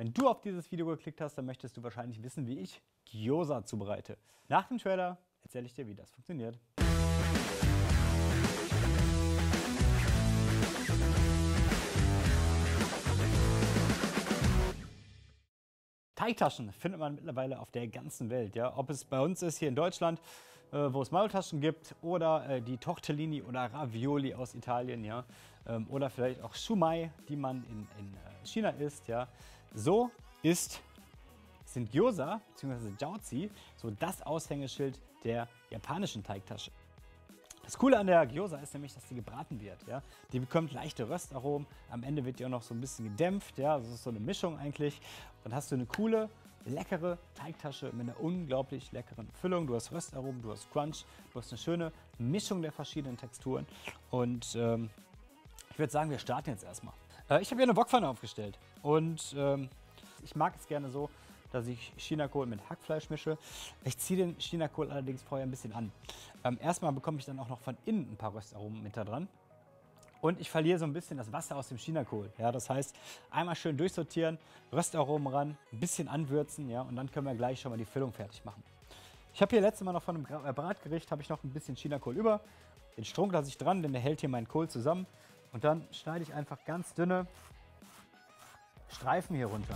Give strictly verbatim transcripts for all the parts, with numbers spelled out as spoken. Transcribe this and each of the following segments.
Wenn du auf dieses Video geklickt hast, dann möchtest du wahrscheinlich wissen, wie ich Gyoza zubereite. Nach dem Trailer erzähle ich dir, wie das funktioniert. Teigtaschen findet man mittlerweile auf der ganzen Welt. Ja? Ob es bei uns ist hier in Deutschland, äh, wo es Maultaschen gibt, oder äh, die Tortellini oder Ravioli aus Italien, ja? Ähm, oder vielleicht auch Shumai, die man in, in äh, China isst. Ja? So ist, sind Gyoza bzw. Jiaozi so das Aushängeschild der japanischen Teigtasche. Das Coole an der Gyoza ist nämlich, dass die gebraten wird. Ja? Die bekommt leichte Röstaromen, am Ende wird die auch noch so ein bisschen gedämpft. Ja? Das ist so eine Mischung eigentlich. Dann hast du eine coole, leckere Teigtasche mit einer unglaublich leckeren Füllung. Du hast Röstaromen, du hast Crunch, du hast eine schöne Mischung der verschiedenen Texturen. Und ähm, ich würde sagen, wir starten jetzt erstmal. Äh, ich habe hier eine Wokpfanne aufgestellt und ähm, ich mag es gerne so, dass ich Chinakohl mit Hackfleisch mische. Ich ziehe den Chinakohl allerdings vorher ein bisschen an. Ähm, erstmal bekomme ich dann auch noch von innen ein paar Röstaromen mit da dran. Und ich verliere so ein bisschen das Wasser aus dem Chinakohl. Ja, das heißt, einmal schön durchsortieren, Röstaromen ran, ein bisschen anwürzen, ja, und dann können wir gleich schon mal die Füllung fertig machen. Ich habe hier letztes Mal noch von einem Bratgericht habe ich noch ein bisschen Chinakohl über. Den Strunk lasse ich dran, denn der hält hier meinen Kohl zusammen. Und dann schneide ich einfach ganz dünne Streifen hier runter.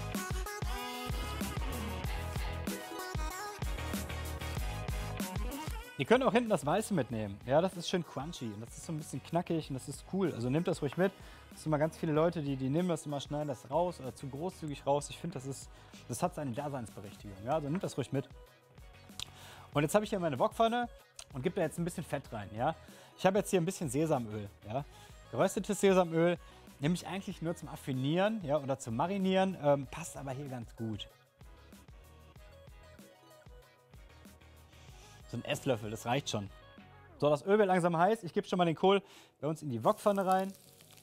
Ihr könnt auch hinten das Weiße mitnehmen. Ja, das ist schön crunchy und das ist so ein bisschen knackig und das ist cool. Also nehmt das ruhig mit. Es sind immer ganz viele Leute, die, die nehmen das immer, schneiden das raus oder zu großzügig raus. Ich finde, das ist, das hat seine Daseinsberechtigung. Ja, also nehmt das ruhig mit. Und jetzt habe ich hier meine Wokpfanne und gebe da jetzt ein bisschen Fett rein. Ja, ich habe jetzt hier ein bisschen Sesamöl. Ja, geröstetes Sesamöl nehme ich eigentlich nur zum Affinieren, ja, oder zum Marinieren. Ähm, passt aber hier ganz gut. So ein Esslöffel, das reicht schon. So, das Öl wird langsam heiß. Ich gebe schon mal den Kohl bei uns in die Wokpfanne rein.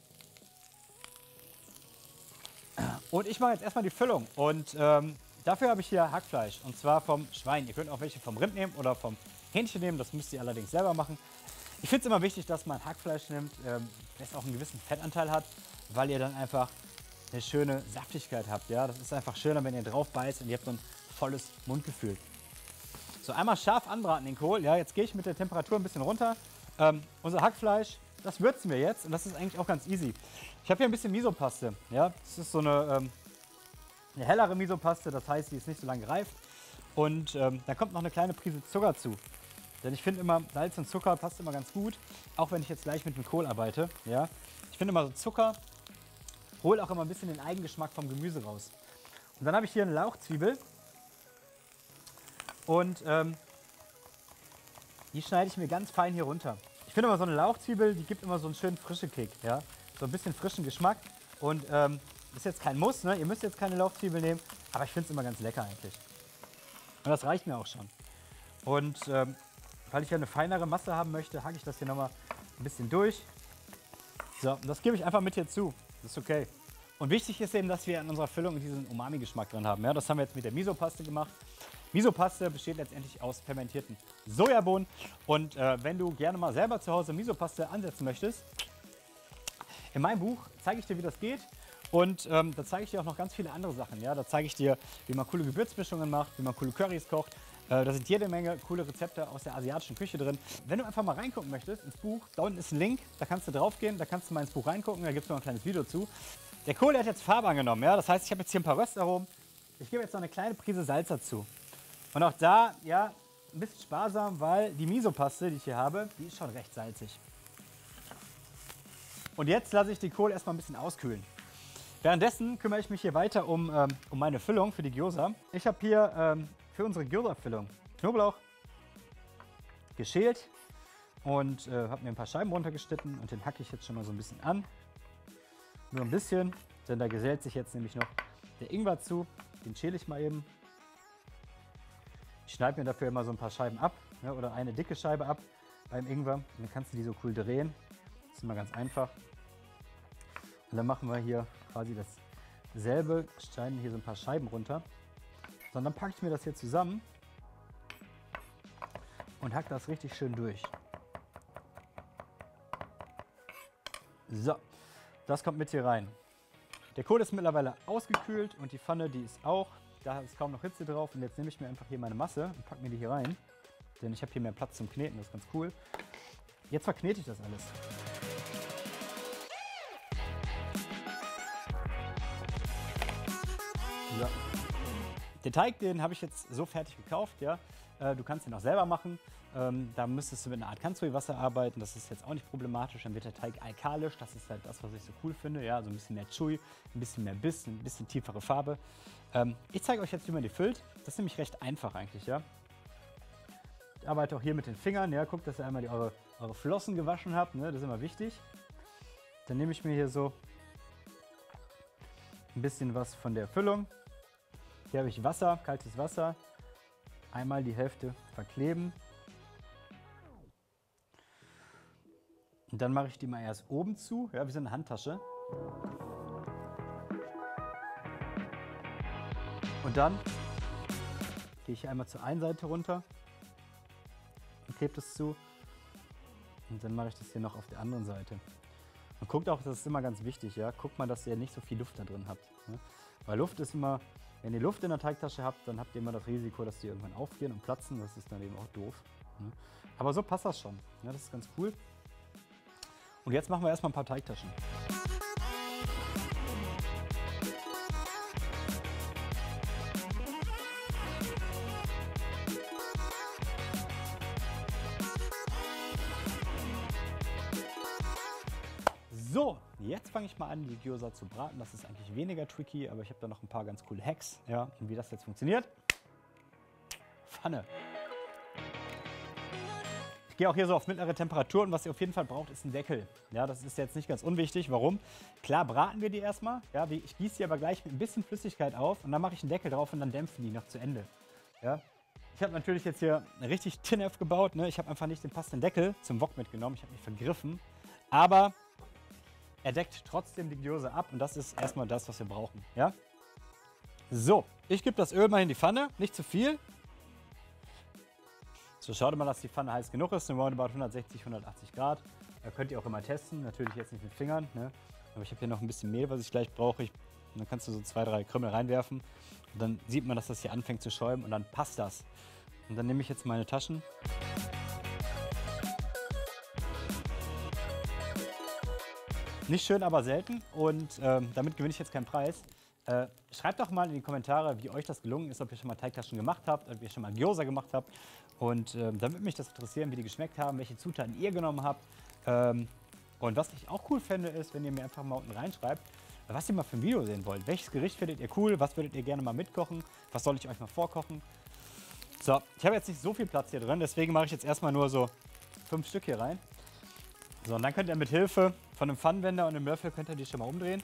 Und ich mache jetzt erstmal die Füllung. Und ähm, dafür habe ich hier Hackfleisch. Und zwar vom Schwein. Ihr könnt auch welche vom Rind nehmen oder vom Hähnchen nehmen. Das müsst ihr allerdings selber machen. Ich finde es immer wichtig, dass man Hackfleisch nimmt, ähm, das auch einen gewissen Fettanteil hat, weil ihr dann einfach eine schöne Saftigkeit habt. Ja? Das ist einfach schöner, wenn ihr drauf beißt und ihr habt so ein volles Mundgefühl. So, einmal scharf anbraten den Kohl. Ja, jetzt gehe ich mit der Temperatur ein bisschen runter. Ähm, unser Hackfleisch, das würzen wir jetzt und das ist eigentlich auch ganz easy. Ich habe hier ein bisschen Misopaste. Ja, das ist so eine, ähm, eine hellere Misopaste, das heißt, die ist nicht so lange gereift. Und ähm, da kommt noch eine kleine Prise Zucker zu. Denn ich finde immer, Salz und Zucker passt immer ganz gut, auch wenn ich jetzt gleich mit dem Kohl arbeite. Ja, ich finde immer so Zucker holt auch immer ein bisschen den Eigengeschmack vom Gemüse raus. Und dann habe ich hier eine Lauchzwiebel. Und ähm, die schneide ich mir ganz fein hier runter. Ich finde immer so eine Lauchzwiebel, die gibt immer so einen schönen frischen Kick. Ja? So ein bisschen frischen Geschmack. Und ähm, ist jetzt kein Muss, ne? Ihr müsst jetzt keine Lauchzwiebel nehmen, aber ich finde es immer ganz lecker eigentlich. Und das reicht mir auch schon. Und ähm, weil ich ja eine feinere Masse haben möchte, hacke ich das hier nochmal ein bisschen durch. So, und das gebe ich einfach mit hier zu. Das ist okay. Und wichtig ist eben, dass wir in unserer Füllung diesen Umami-Geschmack drin haben. Ja? Das haben wir jetzt mit der Misopaste gemacht. Misopaste besteht letztendlich aus fermentierten Sojabohnen. Und äh, wenn du gerne mal selber zu Hause Misopaste ansetzen möchtest, in meinem Buch zeige ich dir, wie das geht. Und ähm, da zeige ich dir auch noch ganz viele andere Sachen. Ja? Da zeige ich dir, wie man coole Gewürzmischungen macht, wie man coole Currys kocht. Äh, da sind jede Menge coole Rezepte aus der asiatischen Küche drin. Wenn du einfach mal reingucken möchtest ins Buch, da unten ist ein Link, da kannst du drauf gehen, da kannst du mal ins Buch reingucken, da gibt es noch ein kleines Video zu. Der Kohl der hat jetzt Farbe angenommen. Ja? Das heißt, ich habe jetzt hier ein paar Röstaromen. Ich gebe jetzt noch eine kleine Prise Salz dazu. Und auch da, ja, ein bisschen sparsam, weil die Misopaste, die ich hier habe, die ist schon recht salzig. Und jetzt lasse ich den Kohl erstmal ein bisschen auskühlen. Währenddessen kümmere ich mich hier weiter um, ähm, um meine Füllung für die Gyoza. Ich habe hier ähm, für unsere Gyoza-Füllung Knoblauch geschält und äh, habe mir ein paar Scheiben runtergeschnitten und den hacke ich jetzt schon mal so ein bisschen an. Nur ein bisschen, denn da gesellt sich jetzt nämlich noch der Ingwer zu. Den schäle ich mal eben. Ich schneide mir dafür immer so ein paar Scheiben ab, ja, oder eine dicke Scheibe ab beim Ingwer. Und dann kannst du die so cool drehen. Das ist immer ganz einfach. Und dann machen wir hier quasi dasselbe, schneiden hier so ein paar Scheiben runter. So, und dann packe ich mir das hier zusammen und hacke das richtig schön durch. So, das kommt mit hier rein. Der Kohl ist mittlerweile ausgekühlt und die Pfanne, die ist auch. Da ist kaum noch Hitze drauf. Und jetzt nehme ich mir einfach hier meine Masse und packe mir die hier rein. Denn ich habe hier mehr Platz zum Kneten, das ist ganz cool. Jetzt verknete ich das alles. Ja. Den Teig, den habe ich jetzt so fertig gekauft, ja. Äh, du kannst den auch selber machen. Ähm, da müsstest du mit einer Art Kanzui-Wasser arbeiten. Das ist jetzt auch nicht problematisch. Dann wird der Teig alkalisch. Das ist halt das, was ich so cool finde. Ja, so ein bisschen mehr Chewy, ein bisschen mehr Biss, ein bisschen tiefere Farbe. Ähm, ich zeige euch jetzt, wie man die füllt. Das ist nämlich recht einfach eigentlich, ja. Ich arbeite auch hier mit den Fingern. Ja, guckt, dass ihr einmal die, eure, eure Flossen gewaschen habt. Ne? Das ist immer wichtig. Dann nehme ich mir hier so ein bisschen was von der Füllung. Hier habe ich Wasser, kaltes Wasser. Einmal die Hälfte verkleben. Und dann mache ich die mal erst oben zu, ja, wie so eine Handtasche. Und dann gehe ich einmal zur einen Seite runter und klebe das zu. Und dann mache ich das hier noch auf der anderen Seite. Und guckt auch, das ist immer ganz wichtig, ja, guckt mal, dass ihr nicht so viel Luft da drin habt. Ne? Weil Luft ist immer, wenn ihr Luft in der Teigtasche habt, dann habt ihr immer das Risiko, dass die irgendwann aufgehen und platzen. Das ist dann eben auch doof. Ne? Aber so passt das schon. Ja, das ist ganz cool. Und jetzt machen wir erstmal ein paar Teigtaschen. So, jetzt fange ich mal an, die Gyoza zu braten. Das ist eigentlich weniger tricky, aber ich habe da noch ein paar ganz coole Hacks. Ja, und wie das jetzt funktioniert. Pfanne. Ich gehe auch hier so auf mittlere Temperatur und was ihr auf jeden Fall braucht, ist ein Deckel. Ja, das ist jetzt nicht ganz unwichtig. Warum? Klar braten wir die erstmal. Ja, ich gieße die aber gleich mit ein bisschen Flüssigkeit auf und dann mache ich einen Deckel drauf und dann dämpfen die noch zu Ende. Ja. Ich habe natürlich jetzt hier richtig Tin-F gebaut. Ne? Ich habe einfach nicht den passenden Deckel zum Wok mitgenommen. Ich habe mich vergriffen. Aber er deckt trotzdem die Gyoza ab und das ist erstmal das, was wir brauchen. Ja? So, ich gebe das Öl mal in die Pfanne, nicht zu viel. So, schaut mal, dass die Pfanne heiß genug ist, roundabout hundertsechzig, hundertachtzig Grad. Da könnt ihr auch immer testen, natürlich jetzt nicht mit Fingern. Ne? Aber ich habe hier noch ein bisschen Mehl, was ich gleich brauche. Ich, dann kannst du so zwei, drei Krümel reinwerfen. Und dann sieht man, dass das hier anfängt zu schäumen und dann passt das. Und dann nehme ich jetzt meine Taschen. Nicht schön, aber selten und ähm, damit gewinne ich jetzt keinen Preis. Äh, schreibt doch mal in die Kommentare, wie euch das gelungen ist, ob ihr schon mal Teigtaschen gemacht habt, ob ihr schon mal Gyoza gemacht habt. Und ähm, dann würde mich das interessieren, wie die geschmeckt haben, welche Zutaten ihr genommen habt. Ähm, und was ich auch cool fände, ist, wenn ihr mir einfach mal unten reinschreibt, was ihr mal für ein Video sehen wollt. Welches Gericht findet ihr cool? Was würdet ihr gerne mal mitkochen? Was soll ich euch mal vorkochen? So, ich habe jetzt nicht so viel Platz hier drin, deswegen mache ich jetzt erstmal nur so fünf Stück hier rein. So, und dann könnt ihr mit Hilfe von einem Pfannenwender und einem Löffel könnt ihr die schon mal umdrehen.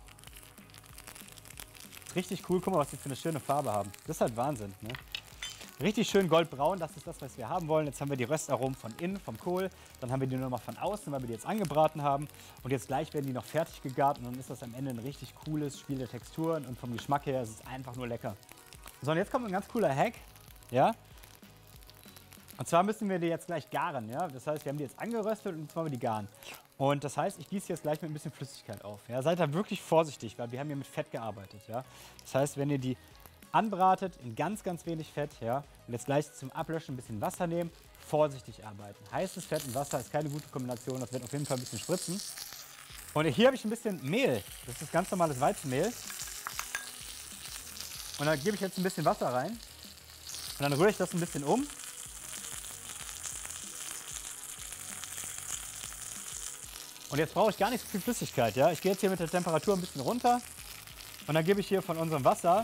Richtig cool, guck mal, was die für eine schöne Farbe haben. Das ist halt Wahnsinn, ne? Richtig schön goldbraun, das ist das, was wir haben wollen. Jetzt haben wir die Röstaromen von innen, vom Kohl. Dann haben wir die nochmal von außen, weil wir die jetzt angebraten haben. Und jetzt gleich werden die noch fertig gegart und dann ist das am Ende ein richtig cooles Spiel der Texturen. Und vom Geschmack her ist es einfach nur lecker. So, und jetzt kommt ein ganz cooler Hack, ja? Und zwar müssen wir die jetzt gleich garen, ja? Das heißt, wir haben die jetzt angeröstet und jetzt wollen wir die garen. Und das heißt, ich gieße jetzt gleich mit ein bisschen Flüssigkeit auf. Ja? Seid da wirklich vorsichtig, weil wir haben hier mit Fett gearbeitet. Ja? Das heißt, wenn ihr die anbratet in ganz, ganz wenig Fett, ja, und jetzt gleich zum Ablöschen ein bisschen Wasser nehmen, vorsichtig arbeiten. Heißes Fett und Wasser ist keine gute Kombination, das wird auf jeden Fall ein bisschen spritzen. Und hier habe ich ein bisschen Mehl, das ist ganz normales Weizenmehl. Und dann gebe ich jetzt ein bisschen Wasser rein und dann rühre ich das ein bisschen um. Und jetzt brauche ich gar nicht so viel Flüssigkeit, ja. Ich gehe jetzt hier mit der Temperatur ein bisschen runter und dann gebe ich hier von unserem Wasser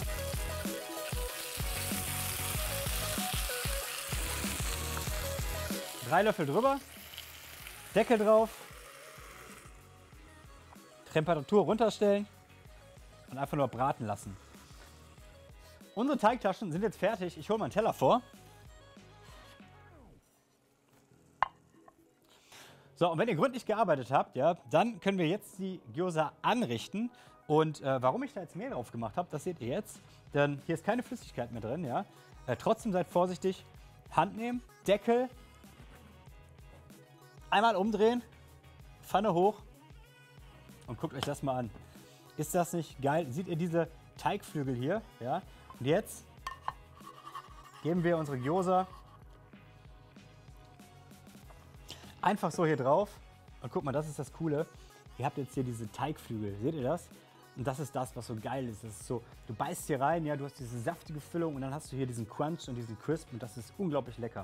drei Löffel drüber, Deckel drauf, Temperatur runterstellen und einfach nur braten lassen. Unsere Teigtaschen sind jetzt fertig. Ich hole meinen Teller vor. So, und wenn ihr gründlich gearbeitet habt, ja, dann können wir jetzt die Gyoza anrichten. Und äh, warum ich da jetzt Mehl drauf gemacht habe, das seht ihr jetzt. Denn hier ist keine Flüssigkeit mehr drin, ja. Äh, trotzdem seid vorsichtig. Hand nehmen, Deckel, einmal umdrehen, Pfanne hoch und guckt euch das mal an. Ist das nicht geil? Seht ihr diese Teigflügel hier? Ja? Und jetzt geben wir unsere Gyoza einfach so hier drauf. Und guck mal, das ist das Coole. Ihr habt jetzt hier diese Teigflügel. Seht ihr das? Und das ist das, was so geil ist. Das ist so, du beißt hier rein, ja, du hast diese saftige Füllung und dann hast du hier diesen Crunch und diesen Crisp und das ist unglaublich lecker.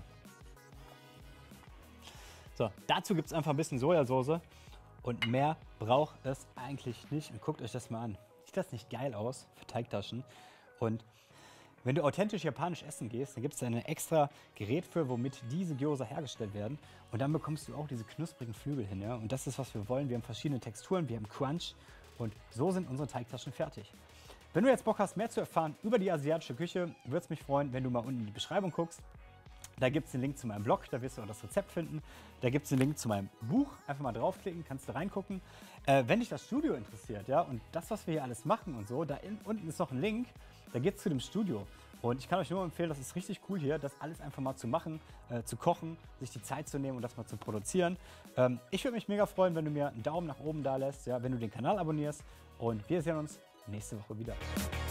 So, dazu gibt es einfach ein bisschen Sojasauce und mehr braucht es eigentlich nicht. Und guckt euch das mal an. Sieht das nicht geil aus für Teigtaschen? Und wenn du authentisch japanisch essen gehst, dann gibt es da ein extra Gerät für, womit diese Gyoza hergestellt werden. Und dann bekommst du auch diese knusprigen Flügel hin. Ja? Und das ist, was wir wollen. Wir haben verschiedene Texturen, wir haben Crunch. Und so sind unsere Teigtaschen fertig. Wenn du jetzt Bock hast, mehr zu erfahren über die asiatische Küche, würde es mich freuen, wenn du mal unten in die Beschreibung guckst. Da gibt es den Link zu meinem Blog, da wirst du auch das Rezept finden. Da gibt es den Link zu meinem Buch, einfach mal draufklicken, kannst du reingucken. Äh, wenn dich das Studio interessiert, ja, und das, was wir hier alles machen und so, da in, unten ist noch ein Link, da geht es zu dem Studio. Und ich kann euch nur empfehlen, das ist richtig cool hier, das alles einfach mal zu machen, äh, zu kochen, sich die Zeit zu nehmen und das mal zu produzieren. Ähm, ich würde mich mega freuen, wenn du mir einen Daumen nach oben da lässt, ja, wenn du den Kanal abonnierst. Und wir sehen uns nächste Woche wieder.